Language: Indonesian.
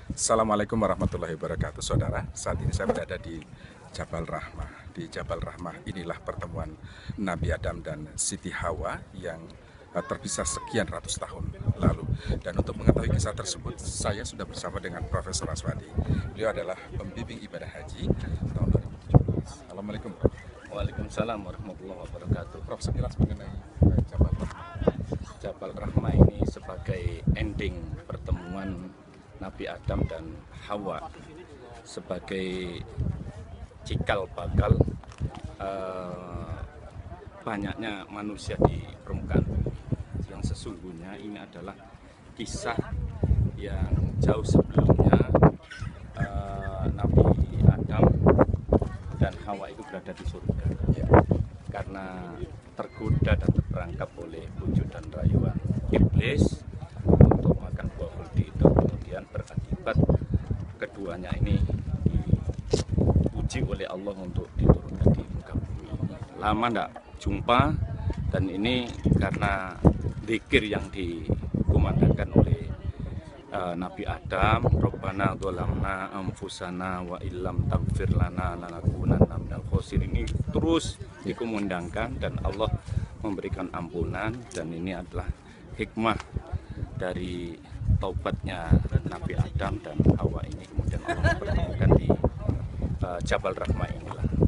Assalamualaikum warahmatullahi wabarakatuh, saudara. Saat ini saya berada di Jabal Rahmah. Di Jabal Rahmah inilah pertemuan Nabi Adam dan Siti Hawa yang terpisah sekian ratus tahun lalu. Dan untuk mengetahui kisah tersebut, saya sudah bersama dengan Profesor Aswadi. Beliau adalah pembimbing ibadah haji tahun 2017. Assalamualaikum, Prof. Waalaikumsalam warahmatullahi wabarakatuh. Prof, sekilas mengenai Jabal Rahmah. Jabal Rahmah ini sebagai ending pertemuan Nabi Adam dan Hawa, sebagai cikal bakal banyaknya manusia di permukaan bumi. Yang sesungguhnya ini adalah kisah yang jauh sebelumnya Nabi Adam dan Hawa itu berada di surga. Karena tergoda dan terperangkap oleh bujuk dan rayuan iblis untuk makan buah khuldi itu, kemudian berakibat keduanya ini diuji oleh Allah untuk diturunkan di muka bumi. Lama tidak jumpa, dan ini karena zikir yang dikumandangkan oleh Nabi Adam, Rabbana dzalamna anfusana wa illam taghfir lana lanakunanna minal khosirin, ini terus dikumandangkan dan Allah memberikan ampunan. Dan ini adalah hikmah dari taubatnya Nabi Adam dan Hawa ini, kemudian Allah mempertemukan di Jabal Rahmah inilah.